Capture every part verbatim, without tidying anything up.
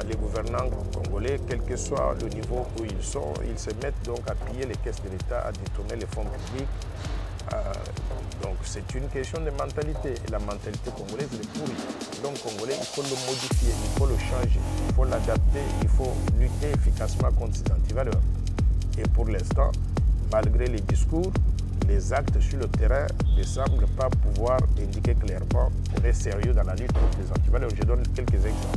les gouvernants congolais, quel que soit le niveau où ils sont, ils se mettent donc à piller les caisses de l'État, à détourner les fonds publics. Euh, donc c'est une question de mentalité. Et la mentalité congolaise, elle est pourrie. Donc congolais, il faut le modifier, il faut le changer, il faut l'adapter, il faut lutter efficacement contre ces antivaleurs. Et pour l'instant, malgré les discours, les actes sur le terrain ne semblent pas pouvoir indiquer clairement qu'on est sérieux dans la lutte contre les antivaleurs. Je donne quelques exemples.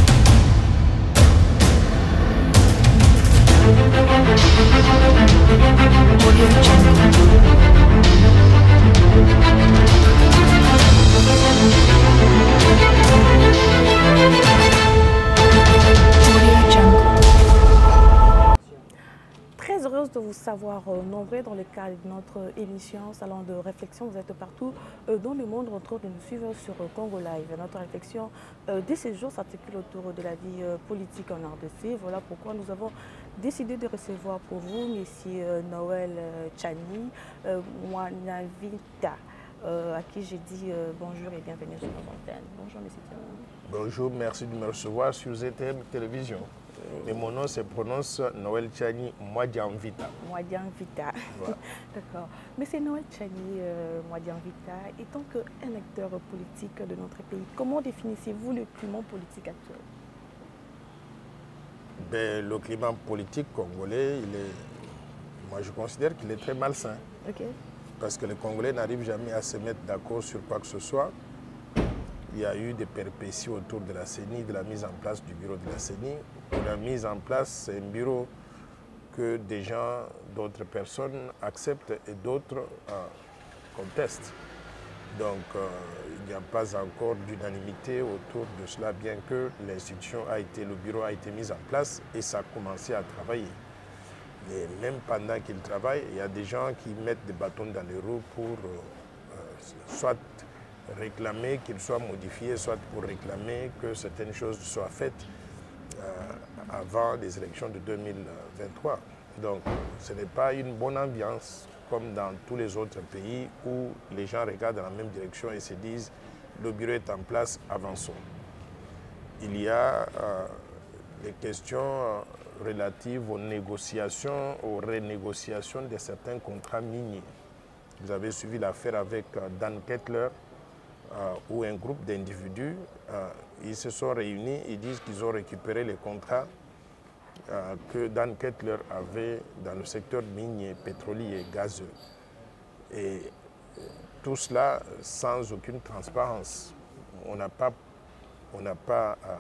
Très heureuse de vous savoir euh, nombreux dans le cadre de notre émission Salon de réflexion. Vous êtes partout euh, dans le monde en train de nous suivre sur euh, Congo Live. Notre réflexion euh, de ce jour s'articule autour de la vie euh, politique en R D C. Voilà pourquoi nous avons décidé de recevoir pour vous M. Euh, Noël euh, Tchani euh, Mwanavita, euh, à qui j'ai dit euh, bonjour et bienvenue sur nos antennes. Bonjour M. Tchani. Bonjour, merci de me recevoir sur Z T M Télévision. Mais mon nom se prononce Noël Tchani Mwanavita. Mwanavita. Voilà. D'accord. Monsieur Noël Tchani euh, Mwanavita, étant qu'un acteur politique de notre pays, comment définissez-vous le climat politique actuel? Ben, le climat politique congolais, il est, moi je considère qu'il est très malsain. Okay. Parce que les Congolais n'arrivent jamais à se mettre d'accord sur quoi que ce soit. Il y a eu des péripéties autour de la C E N I, de la mise en place du bureau de la C E N I. La mise en place, c'est un bureau que des gens, d'autres personnes acceptent et d'autres euh, contestent. Donc, euh, il n'y a pas encore d'unanimité autour de cela, bien que l'institution a été, le bureau a été mis en place et ça a commencé à travailler. Mais même pendant qu'il travaille, il y a des gens qui mettent des bâtons dans les roues pour euh, soit réclamer qu'il soit modifié, soit pour réclamer que certaines choses soient faites euh, avant les élections de deux mille vingt-trois. Donc ce n'est pas une bonne ambiance comme dans tous les autres pays où les gens regardent dans la même direction et se disent le bureau est en place, avançons. Il y a euh, des questions euh, relatives aux négociations, aux renégociations de certains contrats miniers. Vous avez suivi l'affaire avec euh, Dan Kettler, Euh, où un groupe d'individus, euh, ils se sont réunis, ils disent qu'ils ont récupéré les contrats euh, que Dan Kettler avait dans le secteur minier, pétrolier, gazeux. Et euh, tout cela sans aucune transparence. On n'a pas, on n'a pas euh,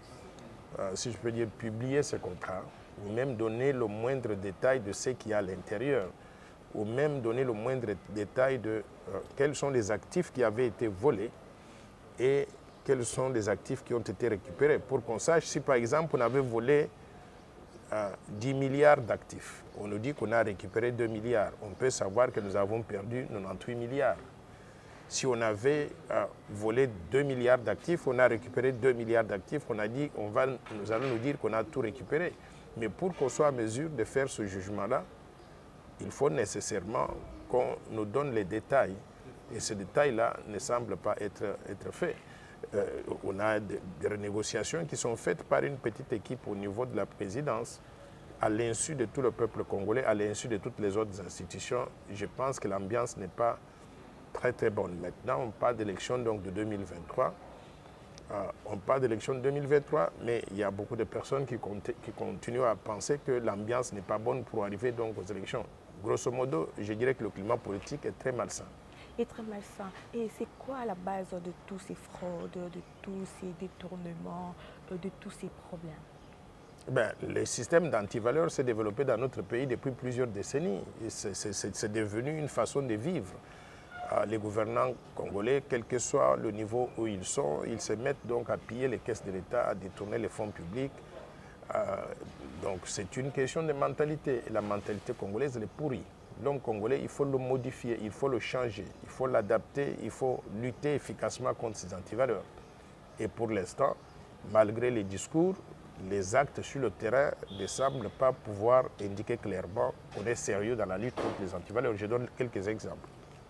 euh, si je peux dire, publié ces contrats, ou même donné le moindre détail de ce qu'il y a à l'intérieur, ou même donner le moindre détail de euh, quels sont les actifs qui avaient été volés et quels sont les actifs qui ont été récupérés. Pour qu'on sache si, par exemple, on avait volé euh, dix milliards d'actifs, on nous dit qu'on a récupéré deux milliards, on peut savoir que nous avons perdu quatre-vingt-dix-huit milliards. Si on avait euh, volé deux milliards d'actifs, on a récupéré deux milliards d'actifs, on a dit, on va, nous allons nous dire qu'on a tout récupéré. Mais pour qu'on soit en mesure de faire ce jugement-là, il faut nécessairement qu'on nous donne les détails. Et ces détails-là ne semblent pas être, être faits. Euh, on a des, des renégociations qui sont faites par une petite équipe au niveau de la présidence, à l'insu de tout le peuple congolais, à l'insu de toutes les autres institutions. Je pense que l'ambiance n'est pas très très bonne. Maintenant, on parle d'élection donc de deux mille vingt-trois. Euh, on parle d'élection de deux mille vingt-trois, mais il y a beaucoup de personnes qui, qui continuent à penser que l'ambiance n'est pas bonne pour arriver donc aux élections. Grosso modo, je dirais que le climat politique est très malsain. Et très malsain. Et c'est quoi la base de tous ces fraudes, de tous ces détournements, de tous ces problèmes? Ben, le système d'antivaleurs s'est développé dans notre pays depuis plusieurs décennies. C'est devenu une façon de vivre. Euh, les gouvernants congolais, quel que soit le niveau où ils sont, ils se mettent donc à piller les caisses de l'État, à détourner les fonds publics. Euh, donc c'est une question de mentalité. La mentalité congolaise, elle est pourrie. L'homme congolais, il faut le modifier, il faut le changer, il faut l'adapter, il faut lutter efficacement contre ces antivaleurs. Et pour l'instant, malgré les discours, les actes sur le terrain ne semblent pas pouvoir indiquer clairement qu'on est sérieux dans la lutte contre les antivaleurs. Je donne quelques exemples.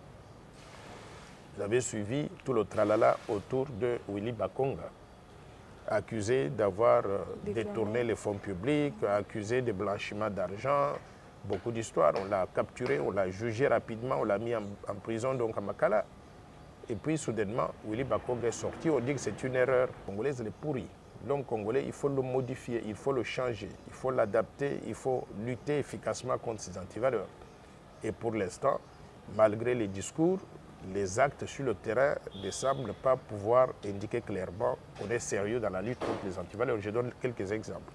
Vous avez suivi tout le tralala autour de Willy Bakonga. accusé d'avoir euh, détourné les fonds publics, accusé de blanchiment d'argent, beaucoup d'histoires. On l'a capturé, on l'a jugé rapidement, on l'a mis en, en prison donc à Makala. Et puis soudainement, Willy Bakong est sorti, on dit que c'est une erreur. Le Congolais, elle est pourrie. L'homme congolais, il faut le modifier, il faut le changer, il faut l'adapter, il faut lutter efficacement contre ces antivaleurs. Et pour l'instant, malgré les discours, les actes sur le terrain ne semblent pas pouvoir indiquer clairement qu'on est sérieux dans la lutte contre les antivaleurs. Je donne quelques exemples.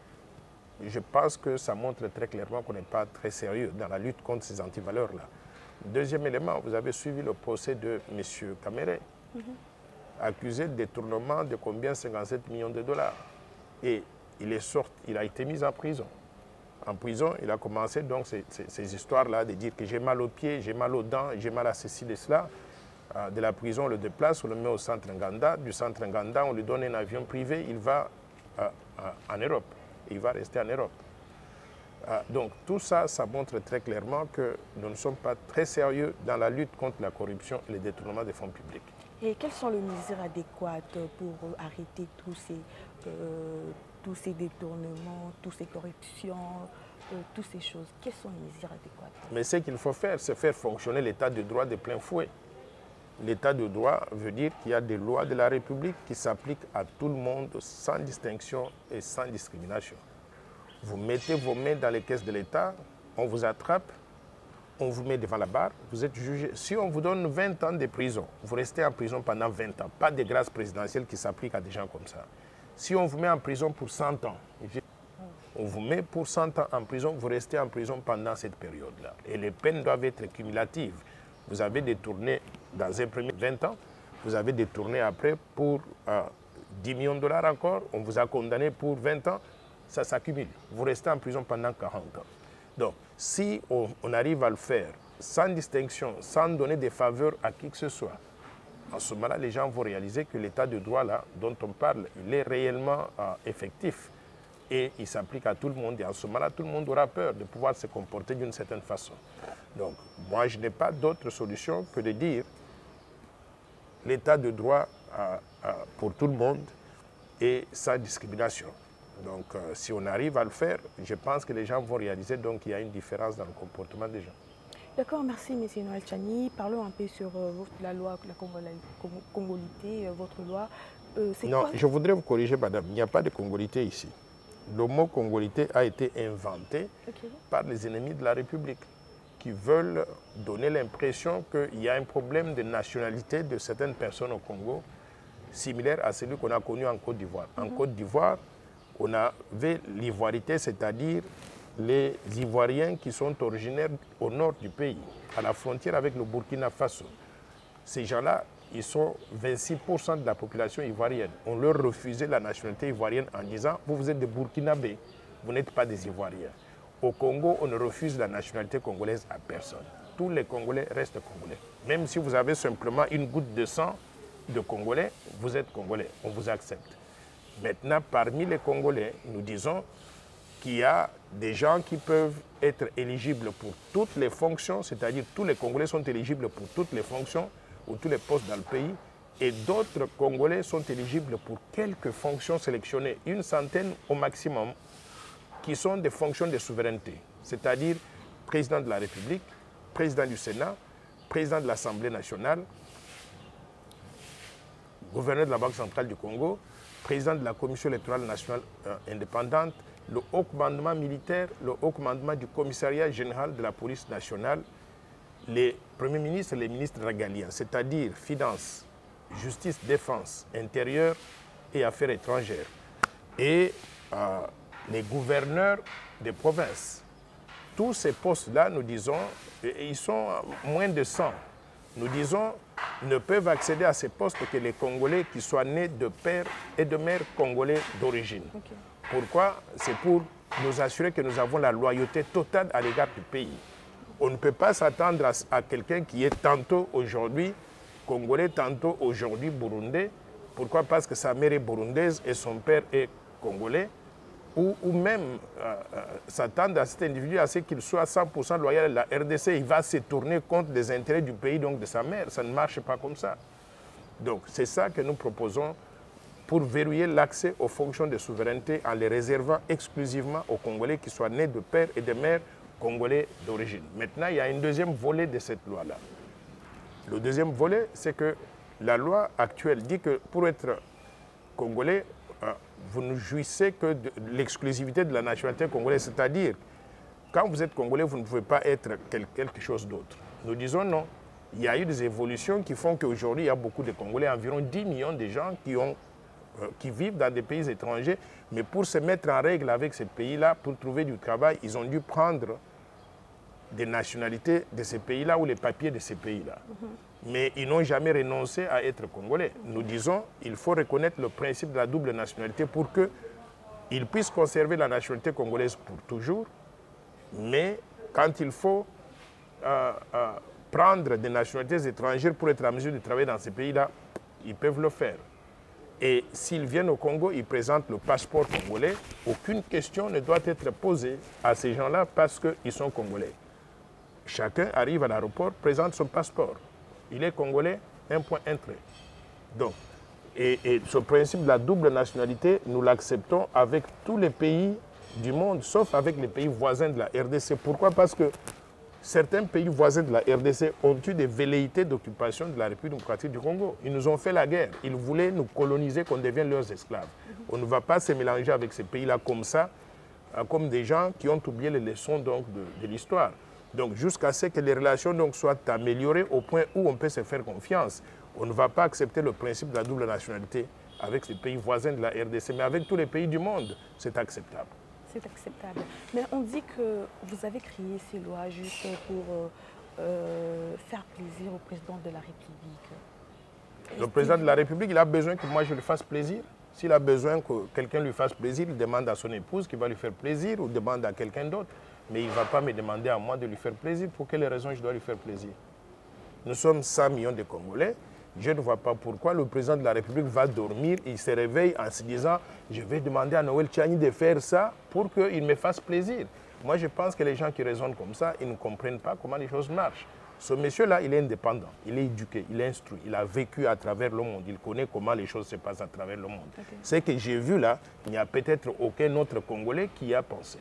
Je pense que ça montre très clairement qu'on n'est pas très sérieux dans la lutte contre ces antivaleurs-là. Deuxième élément, vous avez suivi le procès de M. Kamere, mm-hmm. accusé de détournement de combien? cinquante-sept millions de dollars. Et il est sorti, il a été mis en prison. En prison, il a commencé donc ces, ces, ces histoires-là de dire que j'ai mal aux pieds, j'ai mal aux dents, j'ai mal à ceci, de cela. Euh, de la prison, on le déplace, on le met au centre Nganda. Du centre Nganda, on lui donne un avion privé, il va euh, euh, en Europe. Il va rester en Europe. Euh, donc tout ça, ça montre très clairement que nous ne sommes pas très sérieux dans la lutte contre la corruption et le détournement des fonds publics. Et quelles sont les mesures adéquates pour arrêter tous ces, euh, tous ces détournements, toutes ces corruptions, euh, toutes ces choses? Quelles sont les mesures adéquates? Mais ce qu'il faut faire, c'est faire fonctionner l'état de droit de plein fouet. L'état de droit veut dire qu'il y a des lois de la République qui s'appliquent à tout le monde sans distinction et sans discrimination. Vous mettez vos mains dans les caisses de l'État, on vous attrape, on vous met devant la barre, vous êtes jugé. Si on vous donne vingt ans de prison, vous restez en prison pendant vingt ans. Pas de grâce présidentielle qui s'applique à des gens comme ça. Si on vous met en prison pour cent ans, on vous met pour cent ans en prison, vous restez en prison pendant cette période-là. Et les peines doivent être cumulatives. Vous avez détourné dans un premier vingt ans, vous avez détourné après pour euh, dix millions de dollars encore, on vous a condamné pour vingt ans, ça s'accumule. Vous restez en prison pendant quarante ans. Donc, si on, on arrive à le faire sans distinction, sans donner des faveurs à qui que ce soit, en ce moment-là, les gens vont réaliser que l'état de droit là, dont on parle, il est réellement euh, effectif et il s'applique à tout le monde. Et en ce moment-là, tout le monde aura peur de pouvoir se comporter d'une certaine façon. Donc, moi, je n'ai pas d'autre solution que de dire l'état de droit euh, euh, pour tout le monde et sans discrimination. Donc, euh, si on arrive à le faire, je pense que les gens vont réaliser donc qu'il y a une différence dans le comportement des gens. D'accord, merci M. Noël Tchani. Parlons un peu sur euh, la loi, la congolité, euh, votre loi. Euh, non, quoi? Je voudrais vous corriger, madame. Il n'y a pas de congolité ici. Le mot congolité a été inventé okay. par les ennemis de la République qui veulent donner l'impression qu'il y a un problème de nationalité de certaines personnes au Congo, similaire à celui qu'on a connu en Côte d'Ivoire. Mm-hmm. En Côte d'Ivoire, on avait l'ivoirité, c'est-à-dire les Ivoiriens qui sont originaires au nord du pays, à la frontière avec le Burkina Faso. Ces gens-là, ils sont vingt-six pour cent de la population ivoirienne. On leur refusait la nationalité ivoirienne en disant « vous, vous êtes des Burkinabés, vous n'êtes pas des Ivoiriens ». Au Congo, on ne refuse la nationalité congolaise à personne. Tous les Congolais restent Congolais. Même si vous avez simplement une goutte de sang de Congolais, vous êtes Congolais, on vous accepte. Maintenant, parmi les Congolais, nous disons qu'il y a des gens qui peuvent être éligibles pour toutes les fonctions, c'est-à-dire tous les Congolais sont éligibles pour toutes les fonctions ou tous les postes dans le pays, et d'autres Congolais sont éligibles pour quelques fonctions sélectionnées, une centaine au maximum, qui sont des fonctions de souveraineté, c'est-à-dire président de la République, président du Sénat, président de l'Assemblée nationale, gouverneur de la Banque centrale du Congo, président de la Commission électorale nationale euh, indépendante, le haut commandement militaire, le haut commandement du commissariat général de la police nationale, les premiers ministres et les ministres régaliens, c'est-à-dire finances, justice, défense, intérieur et affaires étrangères. Et euh, les gouverneurs des provinces. Tous ces postes-là, nous disons, ils sont moins de cent. Nous disons, ne peuvent accéder à ces postes que les Congolais qui soient nés de père et de mère congolais d'origine. Okay. Pourquoi? C'est pour nous assurer que nous avons la loyauté totale à l'égard du pays. On ne peut pas s'attendre à, à quelqu'un qui est tantôt aujourd'hui congolais, tantôt aujourd'hui burundais. Pourquoi? Parce que sa mère est burundaise et son père est congolais. Ou, ou même euh, euh, s'attendre à cet individu à ce qu'il soit cent pour cent loyal à la R D C, il va se tourner contre les intérêts du pays, donc de sa mère. Ça ne marche pas comme ça. Donc c'est ça que nous proposons pour verrouiller l'accès aux fonctions de souveraineté en les réservant exclusivement aux Congolais qui soient nés de père et de mère congolais d'origine. Maintenant, il y a un deuxième volet de cette loi-là. Le deuxième volet, c'est que la loi actuelle dit que pour être congolais, euh, vous ne jouissez que de l'exclusivité de la nationalité congolaise, c'est-à-dire, quand vous êtes congolais, vous ne pouvez pas être quelque chose d'autre. Nous disons non. Il y a eu des évolutions qui font qu'aujourd'hui, il y a beaucoup de Congolais, environ dix millions de gens qui ont qui vivent dans des pays étrangers, mais pour se mettre en règle avec ces pays-là, pour trouver du travail, ils ont dû prendre des nationalités de ces pays-là ou les papiers de ces pays-là. Mm-hmm. Mais ils n'ont jamais renoncé à être congolais. Nous disons qu'il faut reconnaître le principe de la double nationalité pour qu'ils puissent conserver la nationalité congolaise pour toujours, mais quand il faut euh, euh, prendre des nationalités étrangères pour être en mesure de travailler dans ces pays-là, ils peuvent le faire. Et s'ils viennent au Congo, ils présentent le passeport congolais. Aucune question ne doit être posée à ces gens-là parce qu'ils sont congolais. Chacun arrive à l'aéroport, présente son passeport. Il est congolais, un point, un trait. Donc, et, et ce principe de la double nationalité, nous l'acceptons avec tous les pays du monde, sauf avec les pays voisins de la R D C. Pourquoi? Parce que certains pays voisins de la R D C ont eu des velléités d'occupation de la République démocratique du Congo. Ils nous ont fait la guerre. Ils voulaient nous coloniser, qu'on devienne leurs esclaves. On ne va pas se mélanger avec ces pays-là comme ça, comme des gens qui ont oublié les leçons donc, de, de l'histoire. Donc jusqu'à ce que les relations donc, soient améliorées au point où on peut se faire confiance. On ne va pas accepter le principe de la double nationalité avec les pays voisins de la R D C, mais avec tous les pays du monde, c'est acceptable. C'est acceptable. Mais on dit que vous avez créé ces lois juste pour euh, euh, faire plaisir au président de la République. Le président de la République, il a besoin que moi je lui fasse plaisir. S'il a besoin que quelqu'un lui fasse plaisir, il demande à son épouse qui va lui faire plaisir ou demande à quelqu'un d'autre. Mais il ne va pas me demander à moi de lui faire plaisir. Pour quelles raisons je dois lui faire plaisir? Nous sommes cent millions de Congolais. Je ne vois pas pourquoi le président de la République va dormir, il se réveille en se disant « je vais demander à Noël Tchani de faire ça pour qu'il me fasse plaisir ». Moi, je pense que les gens qui raisonnent comme ça, ils ne comprennent pas comment les choses marchent. Ce monsieur-là, il est indépendant, il est éduqué, il est instruit, il a vécu à travers le monde, il connaît comment les choses se passent à travers le monde. Okay. Ce que j'ai vu là, il n'y a peut-être aucun autre Congolais qui y a pensé.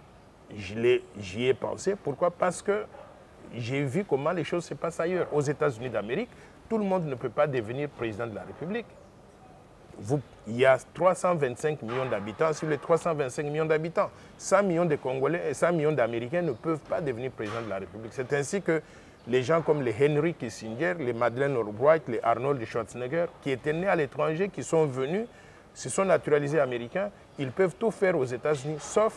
J'y ai pensé, pourquoi? Parce que j'ai vu comment les choses se passent ailleurs. Aux États-Unis d'Amérique, tout le monde ne peut pas devenir président de la République. Vous, il y a trois cent vingt-cinq millions d'habitants. Sur les trois cent vingt-cinq millions d'habitants, cent millions de Congolais et cent millions d'Américains ne peuvent pas devenir président de la République. C'est ainsi que les gens comme les Henry Kissinger, les Madeleine Albright, les Arnold Schwarzenegger, qui étaient nés à l'étranger, qui sont venus, se sont naturalisés américains, ils peuvent tout faire aux États-Unis, sauf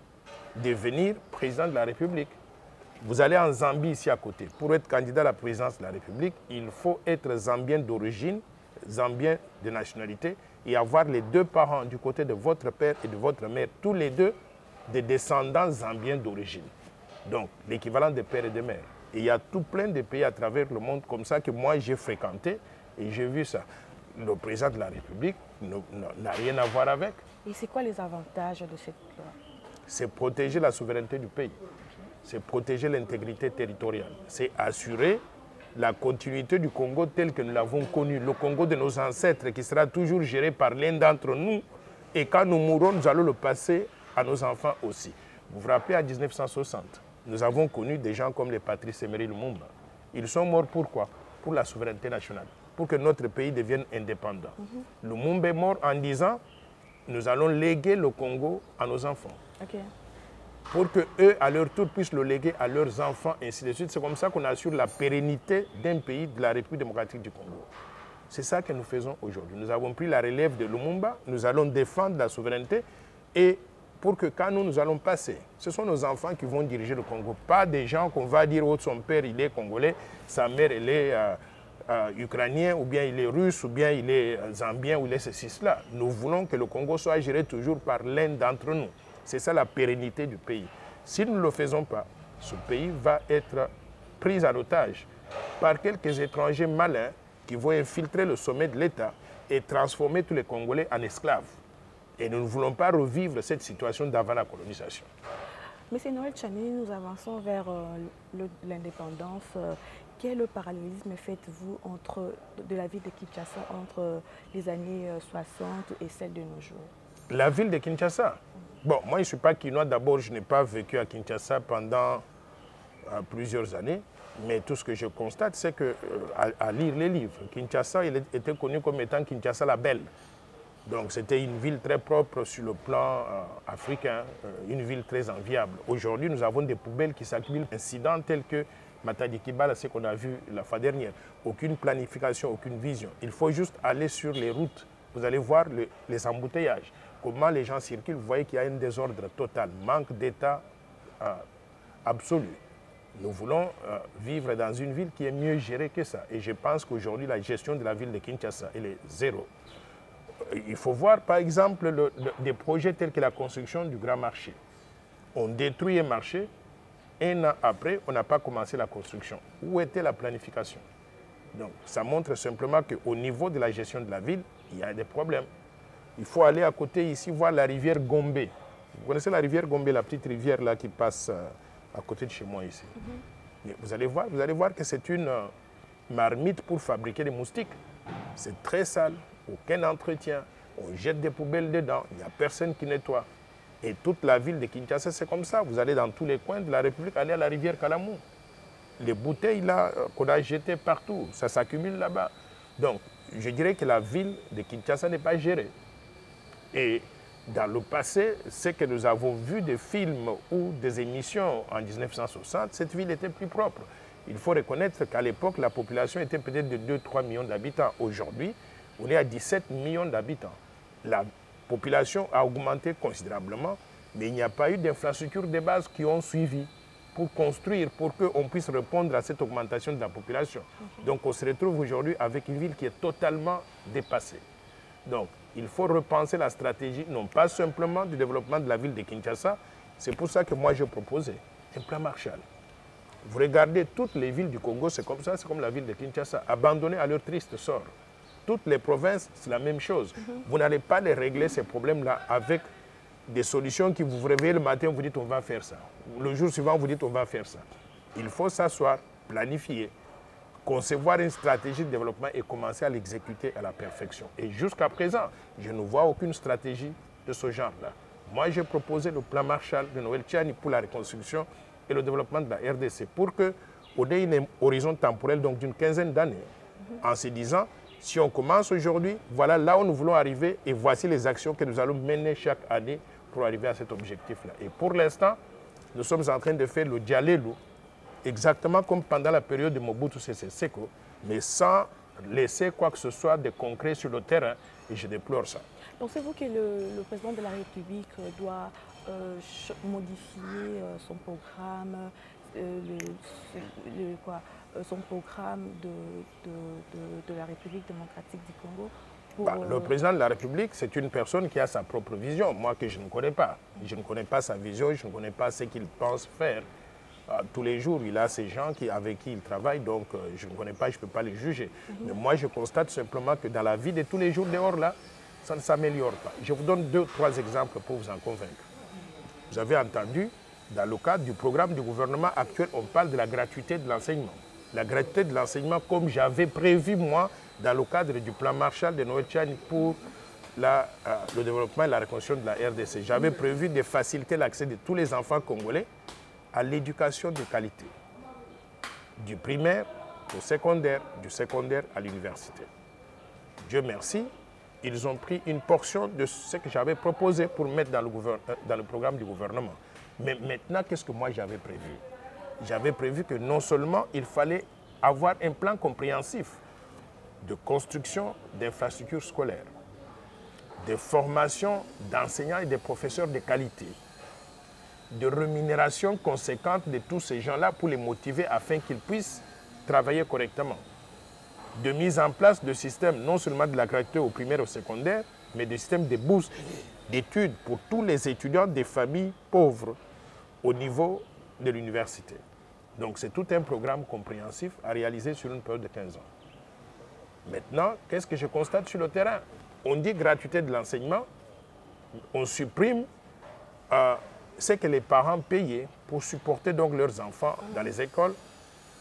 devenir président de la République. Vous allez en Zambie, ici à côté. Pour être candidat à la présidence de la République, il faut être zambien d'origine, zambien de nationalité, et avoir les deux parents du côté de votre père et de votre mère, tous les deux des descendants zambiens d'origine. Donc, l'équivalent de père et de mère. Et il y a tout plein de pays à travers le monde comme ça que moi j'ai fréquenté et j'ai vu ça. Le président de la République n'a rien à voir avec. Et c'est quoi les avantages de cette loi? C'est protéger la souveraineté du pays. C'est protéger l'intégrité territoriale. C'est assurer la continuité du Congo tel que nous l'avons connu. Le Congo de nos ancêtres qui sera toujours géré par l'un d'entre nous. Et quand nous mourrons, nous allons le passer à nos enfants aussi. Vous vous rappelez, en mille neuf cent soixante, nous avons connu des gens comme les Patrice Emery Lumumba. Ils sont morts pourquoi? Pour la souveraineté nationale, pour que notre pays devienne indépendant. Mm-hmm. Lumumba est mort en disant, nous allons léguer le Congo à nos enfants. Okay. Pour qu'eux, à leur tour, puissent le léguer à leurs enfants, ainsi de suite. C'est comme ça qu'on assure la pérennité d'un pays, de la République démocratique du Congo. C'est ça que nous faisons aujourd'hui. Nous avons pris la relève de Lumumba, nous allons défendre la souveraineté, et pour que quand nous, nous allons passer, ce sont nos enfants qui vont diriger le Congo, pas des gens qu'on va dire, oh, son père, il est congolais, sa mère, elle est euh, euh, ukrainien, ou bien il est russe, ou bien il est euh, zambien, ou il est ceci, cela. Nous voulons que le Congo soit géré toujours par l'un d'entre nous. C'est ça la pérennité du pays. Si nous ne le faisons pas, ce pays va être pris en otage par quelques étrangers malins qui vont infiltrer le sommet de l'État et transformer tous les Congolais en esclaves. Et nous ne voulons pas revivre cette situation d'avant la colonisation. Monsieur Noël Tchani, nous avançons vers euh, l'indépendance. Euh, quel parallélisme faites-vous entre de la ville de Kinshasa entre les années soixante et celle de nos jours? La ville de Kinshasa? Bon, moi je ne suis pas quinois. D'abord, je n'ai pas vécu à Kinshasa pendant euh, plusieurs années. Mais tout ce que je constate, c'est que, euh, à, à lire les livres, Kinshasa il était connu comme étant Kinshasa la Belle. Donc c'était une ville très propre sur le plan euh, africain, euh, une ville très enviable. Aujourd'hui, nous avons des poubelles qui s'accumulent, incidents tels que Matadi Kibala, ce qu'on a vu la fois dernière. Aucune planification, aucune vision. Il faut juste aller sur les routes. Vous allez voir le, les embouteillages. Comment les gens circulent, vous voyez qu'il y a un désordre total, manque d'état euh, absolu. Nous voulons euh, vivre dans une ville qui est mieux gérée que ça. Et je pense qu'aujourd'hui, la gestion de la ville de Kinshasa, elle est zéro. Il faut voir, par exemple, le, le, des projets tels que la construction du Grand Marché. On détruit un marché, un an après, on n'a pas commencé la construction. Où était la planification? Donc, ça montre simplement qu'au niveau de la gestion de la ville, il y a des problèmes. Il faut aller à côté ici, voir la rivière Gombe. Vous connaissez la rivière Gombe, la petite rivière là qui passe euh, à côté de chez moi ici. Mm-hmm. Vous allez voir, vous allez voir que c'est une euh, marmite pour fabriquer des moustiques. C'est très sale, aucun entretien. On jette des poubelles dedans, il n'y a personne qui nettoie. Et toute la ville de Kinshasa, c'est comme ça. Vous allez dans tous les coins de la République, allez à la rivière Kalamou. Les bouteilles là qu'on a jetées partout, ça s'accumule là-bas. Donc, je dirais que la ville de Kinshasa n'est pas gérée. Et dans le passé, c'est que nous avons vu des films ou des émissions en mille neuf cent soixante, cette ville était plus propre. Il faut reconnaître qu'à l'époque, la population était peut-être de deux à trois millions d'habitants. Aujourd'hui, on est à dix-sept millions d'habitants. La population a augmenté considérablement, mais il n'y a pas eu d'infrastructures de base qui ont suivi pour construire, pour qu'on puisse répondre à cette augmentation de la population. Okay. Donc on se retrouve aujourd'hui avec une ville qui est totalement dépassée. Donc il faut repenser la stratégie, non pas simplement du développement de la ville de Kinshasa. C'est pour ça que moi je proposais un plan Marshall. Vous regardez toutes les villes du Congo, c'est comme ça, c'est comme la ville de Kinshasa, abandonnées à leur triste sort. Toutes les provinces, c'est la même chose. Mm-hmm. Vous n'allez pas les régler, ces problèmes-là, avec des solutions qui vous réveillez le matin, vous dites on va faire ça. Le jour suivant, vous dites on va faire ça. Il faut s'asseoir, planifier, concevoir une stratégie de développement et commencer à l'exécuter à la perfection. Et jusqu'à présent, je ne vois aucune stratégie de ce genre-là. Moi, j'ai proposé le plan Marshall de Noël Tchani pour la reconstruction et le développement de la R D C pour qu'on ait un horizon temporel donc d'une quinzaine d'années, mm-hmm. en se disant, si on commence aujourd'hui, voilà là où nous voulons arriver et voici les actions que nous allons mener chaque année pour arriver à cet objectif-là. Et pour l'instant, nous sommes en train de faire le Dialelu, exactement comme pendant la période de Mobutu Sese Seko, mais sans laisser quoi que ce soit de concret sur le terrain, et je déplore ça. Pensez-vous que le, le président de la République doit euh, modifier euh, son programme, euh, le, le, quoi, euh, son programme de, de, de, de la République démocratique du Congo pour, bah, le président de la République, c'est une personne qui a sa propre vision, moi que je ne connais pas. Je ne connais pas sa vision, je ne connais pas ce qu'il pense faire. Euh, tous les jours, il a ces gens qui, avec qui il travaille, donc euh, je ne connais pas, je ne peux pas les juger. Mm-hmm. Mais moi, je constate simplement que dans la vie de tous les jours dehors, là, ça ne s'améliore pas. Je vous donne deux, trois exemples pour vous en convaincre. Vous avez entendu, dans le cadre du programme du gouvernement actuel, on parle de la gratuité de l'enseignement. La gratuité de l'enseignement, comme j'avais prévu, moi, dans le cadre du plan Marshall de Noël Tchani pour la, euh, le développement et la reconstruction de la R D C. J'avais prévu de faciliter l'accès de tous les enfants congolais à l'éducation de qualité, du primaire au secondaire, du secondaire à l'université. Dieu merci, ils ont pris une portion de ce que j'avais proposé pour mettre dans le, dans le programme du gouvernement. Mais maintenant, qu'est-ce que moi j'avais prévu? J'avais prévu que non seulement il fallait avoir un plan compréhensif de construction d'infrastructures scolaires, de formation d'enseignants et de professeurs de qualité, de rémunération conséquente de tous ces gens-là pour les motiver afin qu'ils puissent travailler correctement, de mise en place de systèmes non seulement de la gratuité au primaire et au secondaire, mais de systèmes de bourses d'études pour tous les étudiants des familles pauvres au niveau de l'université. Donc c'est tout un programme compréhensif à réaliser sur une période de quinze ans. Maintenant, qu'est-ce que je constate sur le terrain? On dit gratuité de l'enseignement, on supprime euh, ce que les parents payaient pour supporter donc leurs enfants dans les écoles,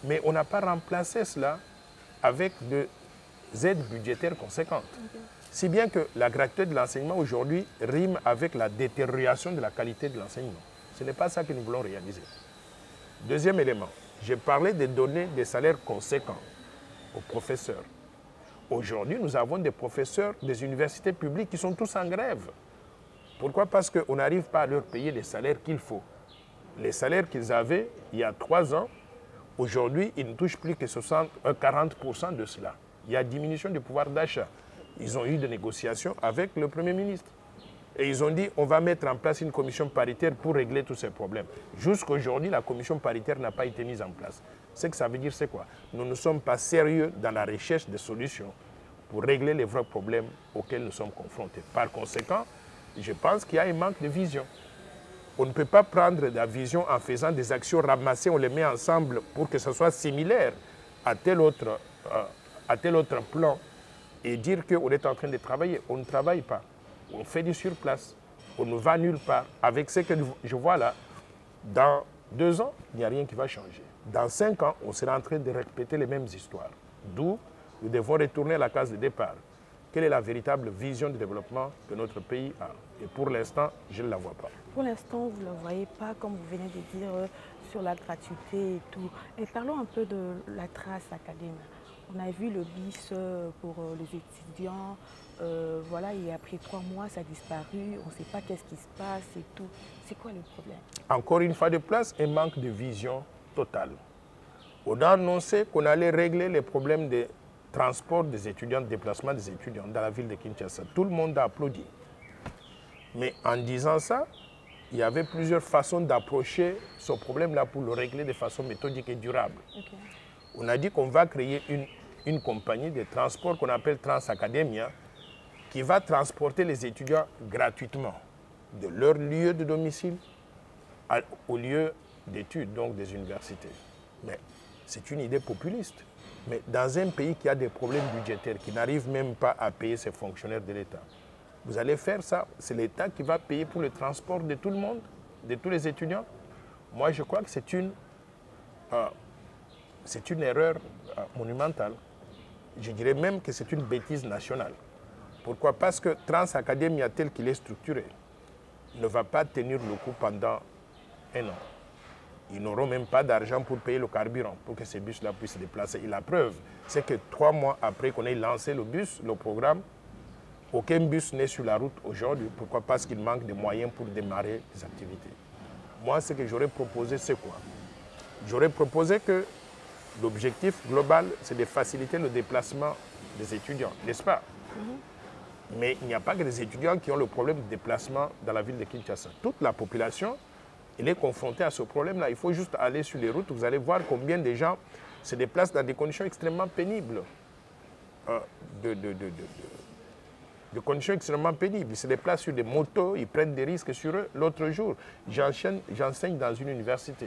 Mais on n'a pas remplacé cela avec des aides budgétaires conséquentes. Okay. Si bien que la gratuité de l'enseignement aujourd'hui rime avec la détérioration de la qualité de l'enseignement. Ce n'est pas ça que nous voulons réaliser. Deuxième élément, j'ai parlé de donner des salaires conséquents aux professeurs. Aujourd'hui, nous avons des professeurs des universités publiques qui sont tous en grève. Pourquoi? Parce qu'on n'arrive pas à leur payer les salaires qu'il faut. Les salaires qu'ils avaient il y a trois ans, aujourd'hui, ils ne touchent plus que soixante, quarante pour cent de cela. Il y a diminution du pouvoir d'achat. Ils ont eu des négociations avec le Premier ministre. Et ils ont dit, on va mettre en place une commission paritaire pour régler tous ces problèmes. Jusqu'aujourd'hui, la commission paritaire n'a pas été mise en place. Ce que ça veut dire, c'est quoi? Nous ne sommes pas sérieux dans la recherche de solutions pour régler les vrais problèmes auxquels nous sommes confrontés. Par conséquent, je pense qu'il y a un manque de vision. On ne peut pas prendre la vision en faisant des actions ramassées, on les met ensemble pour que ce soit similaire à tel autre, euh, à tel autre plan et dire qu'on est en train de travailler. On ne travaille pas. On fait du surplace. On ne va nulle part. Avec ce que je vois là, dans deux ans, il n'y a rien qui va changer. Dans cinq ans, on sera en train de répéter les mêmes histoires. D'où nous devons retourner à la case de départ. Quelle est la véritable vision de développement que notre pays a? Et pour l'instant, je ne la vois pas. Pour l'instant, vous ne la voyez pas, comme vous venez de dire, euh, sur la gratuité et tout. Et parlons un peu de la trace académique. On a vu le bis pour les étudiants, euh, voilà, et après trois mois, ça a disparu, on ne sait pas qu'est-ce qui se passe et tout. C'est quoi le problème? Encore une fois de place, un manque de vision totale. On a annoncé qu'on allait régler les problèmes de transport des étudiants, de déplacement des étudiants dans la ville de Kinshasa. Tout le monde a applaudi. Mais en disant ça, il y avait plusieurs façons d'approcher ce problème-là pour le régler de façon méthodique et durable. Okay. On a dit qu'on va créer une, une compagnie de transport qu'on appelle Transacademia qui va transporter les étudiants gratuitement de leur lieu de domicile à, au lieu d'études, donc des universités. Mais c'est une idée populiste. Mais dans un pays qui a des problèmes budgétaires, qui n'arrive même pas à payer ses fonctionnaires de l'État, vous allez faire ça, c'est l'État qui va payer pour le transport de tout le monde, de tous les étudiants. Moi, je crois que c'est une... Euh, C'est une erreur euh, monumentale. Je dirais même que c'est une bêtise nationale. Pourquoi? Parce que Transacademia, tel qu'il est structuré, ne va pas tenir le coup pendant un an. Ils n'auront même pas d'argent pour payer le carburant, pour que ces bus-là puissent se déplacer. Et la preuve, c'est que trois mois après qu'on ait lancé le bus, le programme, aucun bus n'est sur la route aujourd'hui. Pourquoi? Parce qu'il manque de moyens pour démarrer les activités. Moi, ce que j'aurais proposé, c'est quoi? J'aurais proposé que l'objectif global, c'est de faciliter le déplacement des étudiants, n'est-ce pas? Mm-hmm. Mais il n'y a pas que des étudiants qui ont le problème de déplacement dans la ville de Kinshasa. Toute la population, elle est confrontée à ce problème-là. Il faut juste aller sur les routes, vous allez voir combien de gens se déplacent dans des conditions extrêmement pénibles. Euh, de, de, de, de, de, de conditions extrêmement pénibles. Ils se déplacent sur des motos, ils prennent des risques sur eux. L'autre jour, j'enseigne dans une université.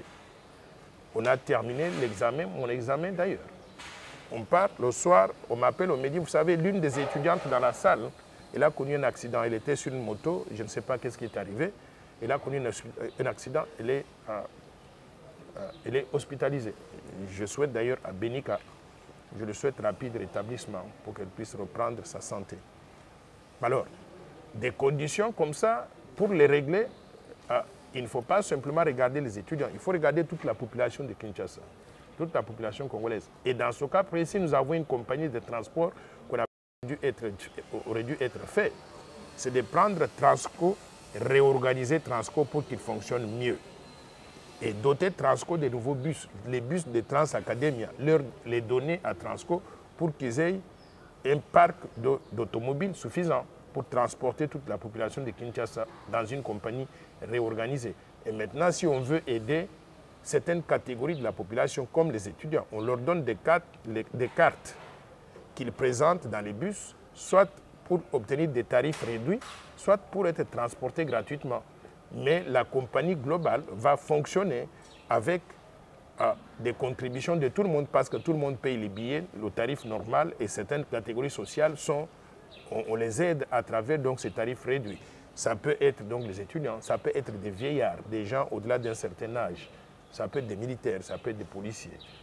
On a terminé l'examen, mon examen d'ailleurs. On part le soir, on m'appelle, on me dit, vous savez, l'une des étudiantes dans la salle, elle a connu un accident. Elle était sur une moto, je ne sais pas qu'est-ce qui est arrivé. Elle a connu un accident, elle est, euh, euh, elle est hospitalisée. Je souhaite d'ailleurs à Benika, je le souhaite rapide rétablissement pour qu'elle puisse reprendre sa santé. Alors, des conditions comme ça, pour les régler, euh, il ne faut pas simplement regarder les étudiants, il faut regarder toute la population de Kinshasa, toute la population congolaise. Et dans ce cas précis, nous avons une compagnie de transport qu'on dû être, aurait dû être fait. C'est de prendre Transco, réorganiser Transco pour qu'il fonctionne mieux. Et doter Transco de nouveaux bus, les bus de Transacademia, leur les donner à Transco pour qu'ils aient un parc d'automobiles suffisant pour transporter toute la population de Kinshasa dans une compagnie réorganisée. Et maintenant, si on veut aider certaines catégories de la population, comme les étudiants, on leur donne des cartes, des cartes qu'ils présentent dans les bus, soit pour obtenir des tarifs réduits, soit pour être transportés gratuitement. Mais la compagnie globale va fonctionner avec euh, des contributions de tout le monde, parce que tout le monde paye les billets, le tarif normal, et certaines catégories sociales sont... On, on les aide à travers donc, ces tarifs réduits. Ça peut être donc les étudiants, ça peut être des vieillards, des gens au-delà d'un certain âge, ça peut être des militaires, ça peut être des policiers.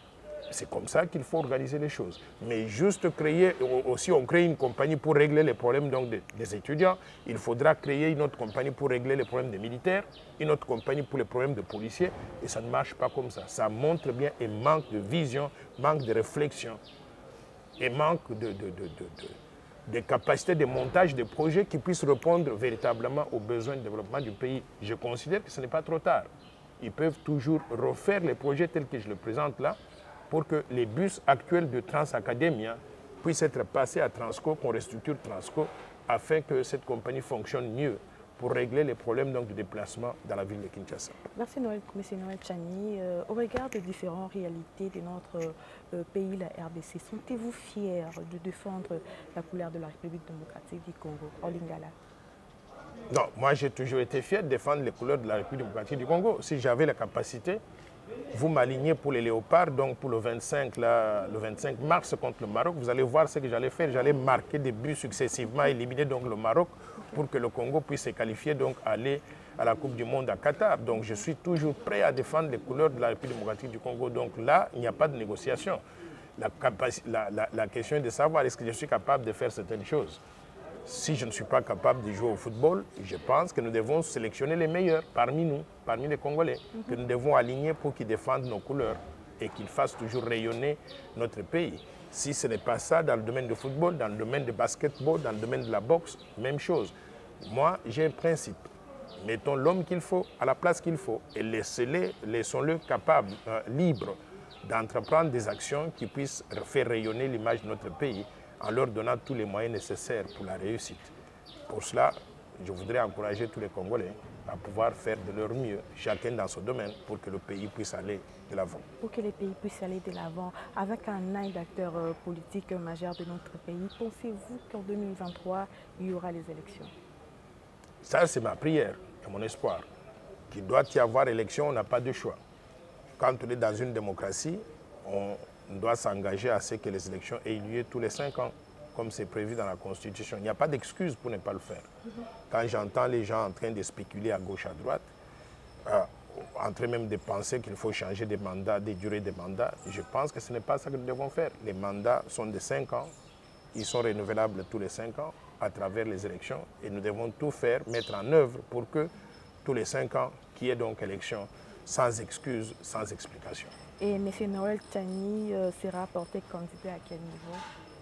C'est comme ça qu'il faut organiser les choses. Mais juste créer, aussi on crée une compagnie pour régler les problèmes donc, des, des étudiants, il faudra créer une autre compagnie pour régler les problèmes des militaires, une autre compagnie pour les problèmes des policiers, et ça ne marche pas comme ça. Ça montre bien un manque de vision, manque de réflexion, et manque de, de, de, de, de, de capacité de montage de projets qui puissent répondre véritablement aux besoins de développement du pays. Je considère que ce n'est pas trop tard. Ils peuvent toujours refaire les projets tels que je le présente là, pour que les bus actuels de Transacademia puissent être passés à Transco, qu'on restructure Transco, afin que cette compagnie fonctionne mieux pour régler les problèmes donc, de déplacement dans la ville de Kinshasa. Merci Noël, M. Noël Tchani. Euh, au regard des différentes réalités de notre euh, pays, la R D C, sentez-vous fier de défendre la couleur de la République démocratique du Congo, en Lingala? Non, moi j'ai toujours été fier de défendre les couleurs de la République démocratique du Congo. Si j'avais la capacité, vous m'alignez pour les léopards, donc pour le vingt-cinq, là, le vingt-cinq mars contre le Maroc, vous allez voir ce que j'allais faire. J'allais marquer des buts successivement, éliminer donc le Maroc pour que le Congo puisse se qualifier, donc aller à la Coupe du Monde à Qatar. Donc je suis toujours prêt à défendre les couleurs de la République démocratique du Congo. Donc là, il n'y a pas de négociation. La, la, la, la question est de savoir est-ce que je suis capable de faire certaines choses. Si je ne suis pas capable de jouer au football, je pense que nous devons sélectionner les meilleurs parmi nous, parmi les Congolais, mm-hmm. que nous devons aligner pour qu'ils défendent nos couleurs et qu'ils fassent toujours rayonner notre pays. Si ce n'est pas ça dans le domaine du football, dans le domaine du basketball, dans le domaine de la boxe, même chose. Moi, j'ai un principe. Mettons l'homme qu'il faut à la place qu'il faut et laissez-les, laissons-le capable, euh, libre d'entreprendre des actions qui puissent faire rayonner l'image de notre pays, en leur donnant tous les moyens nécessaires pour la réussite. Pour cela, je voudrais encourager tous les Congolais à pouvoir faire de leur mieux, chacun dans son domaine, pour que le pays puisse aller de l'avant. Pour que le pays puisse aller de l'avant, avec un œil d'acteur politique majeur de notre pays, pensez-vous qu'en deux mille vingt-trois, il y aura les élections? Ça, c'est ma prière et mon espoir. Qu'il doit y avoir élection, on n'a pas de choix. Quand on est dans une démocratie, on On doit s'engager à ce que les élections aient lieu tous les cinq ans, comme c'est prévu dans la Constitution. Il n'y a pas d'excuse pour ne pas le faire. Mm-hmm. Quand j'entends les gens en train de spéculer à gauche, à droite, euh, en train même de penser qu'il faut changer des mandats, des durées des mandats, je pense que ce n'est pas ça que nous devons faire. Les mandats sont de cinq ans, ils sont renouvelables tous les cinq ans à travers les élections et nous devons tout faire, mettre en œuvre pour que tous les cinq ans, qu'il y ait donc élection sans excuse, sans explication. Et M. Noël Tchani euh, sera porté candidat à quel niveau?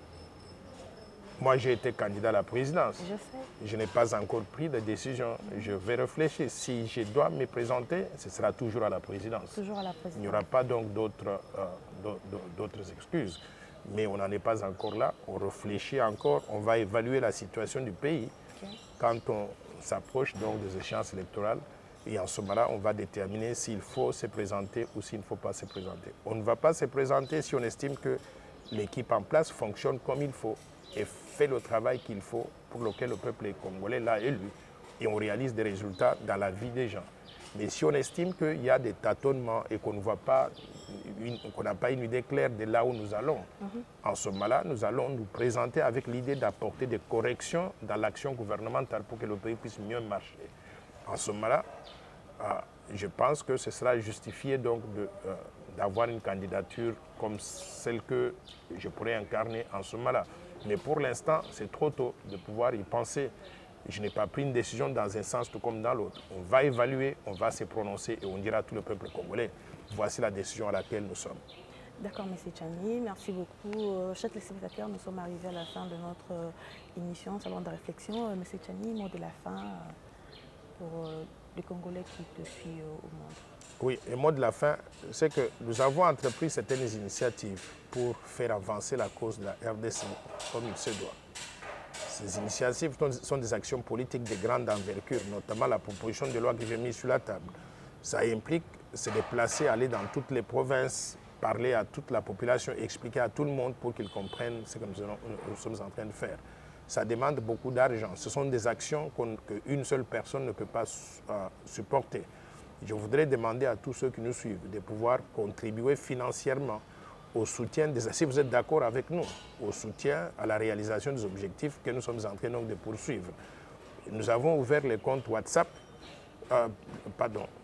Moi, j'ai été candidat à la présidence. Je sais. Je n'ai pas encore pris de décision. Je vais réfléchir. Si je dois me présenter, ce sera toujours à la présidence. Toujours à la présidence. Il n'y aura pas donc d'autres euh, d'autres excuses. Mais on n'en est pas encore là. On réfléchit encore. On va évaluer la situation du pays okay. quand on s'approche donc des échéances électorales. Et en ce moment-là, on va déterminer s'il faut se présenter ou s'il ne faut pas se présenter. On ne va pas se présenter si on estime que l'équipe en place fonctionne comme il faut et fait le travail qu'il faut pour lequel le peuple congolais l'a élu. Et on réalise des résultats dans la vie des gens. Mais si on estime qu'il y a des tâtonnements et qu'on ne voit pas, qu'on n'a pas une idée claire de là où nous allons, mm-hmm. en ce moment-là, nous allons nous présenter avec l'idée d'apporter des corrections dans l'action gouvernementale pour que le pays puisse mieux marcher. En ce moment-là, euh, je pense que ce sera justifié donc de, euh, d'avoir une candidature comme celle que je pourrais incarner en ce moment-là. Mais pour l'instant, c'est trop tôt de pouvoir y penser. Je n'ai pas pris une décision dans un sens tout comme dans l'autre. On va évaluer, on va se prononcer et on dira à tout le peuple congolais, voici la décision à laquelle nous sommes. D'accord, M. Tchani, merci beaucoup. Euh, chers téléspectateurs, nous sommes arrivés à la fin de notre euh, émission, Salon de réflexion. Euh, M. Tchani, mot de la fin euh, pour euh, les Congolais qui te suivent euh, au monde. Oui, et mot de la fin, c'est que nous avons entrepris certaines initiatives pour faire avancer la cause de la R D C comme il se doit. Ces initiatives sont des actions politiques de grande envergure, notamment la proposition de loi que j'ai mise sur la table. Ça implique se déplacer, aller dans toutes les provinces, parler à toute la population, expliquer à tout le monde pour qu'ils comprennent ce que nous, allons, nous sommes en train de faire. Ça demande beaucoup d'argent. Ce sont des actions qu'une seule personne ne peut pas euh, supporter. Je voudrais demander à tous ceux qui nous suivent de pouvoir contribuer financièrement au soutien, des, si vous êtes d'accord avec nous, au soutien à la réalisation des objectifs que nous sommes en train donc de poursuivre. Nous avons ouvert les comptes WhatsApp, euh, pardon,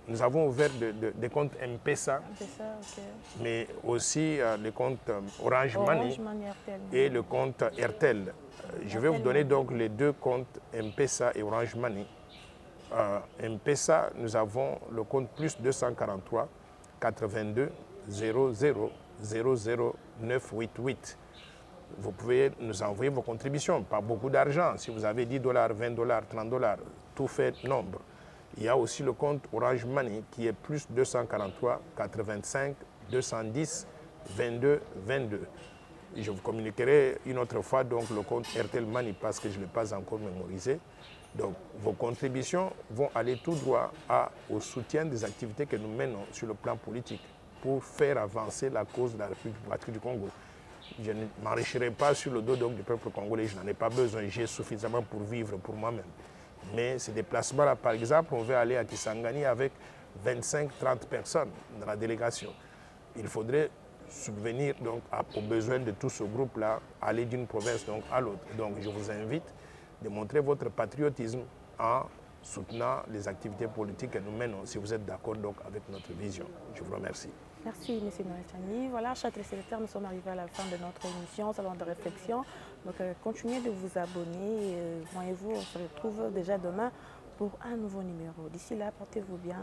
Nous avons ouvert de, de, des comptes M-Pesa, okay. mais aussi euh, les comptes Orange, Orange Money, Money Airtel. et le compte Airtel. Euh, je vais vous donner donc les deux comptes M-Pesa et Orange Money. Euh, M-Pesa, nous avons le compte plus deux cent quarante-trois quatre-vingt-deux zéro zéro zéro zéro neuf huit huit. Vous pouvez nous envoyer vos contributions, pas beaucoup d'argent. Si vous avez dix dollars, vingt dollars, trente dollars, tout fait nombre. Il y a aussi le compte Orange Money qui est plus deux cent quarante-trois quatre-vingt-cinq deux cent dix vingt-deux vingt-deux. Et je vous communiquerai une autre fois donc le compte Airtel Money parce que je ne l'ai pas encore mémorisé. Donc vos contributions vont aller tout droit à, au soutien des activités que nous menons sur le plan politique pour faire avancer la cause de la République du Congo. Je ne m'enrichirai pas sur le dos donc, du peuple congolais, je n'en ai pas besoin, j'ai suffisamment pour vivre pour moi-même. Mais ces déplacements-là, par exemple, on veut aller à Kisangani avec vingt-cinq à trente personnes dans la délégation. Il faudrait subvenir donc, aux besoins de tout ce groupe-là, aller d'une province donc, à l'autre. Donc je vous invite de montrer votre patriotisme en soutenant les activités politiques que nous menons, si vous êtes d'accord donc avec notre vision. Je vous remercie. Merci, M. Noël Tchani. Voilà, chers téléspectateurs, nous sommes arrivés à la fin de notre émission, salon de réflexion. Donc, euh, continuez de vous abonner. Euh, Voyez-vous, on se retrouve déjà demain pour un nouveau numéro. D'ici là, portez-vous bien.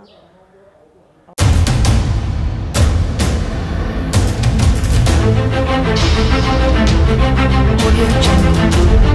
Audio Jungle.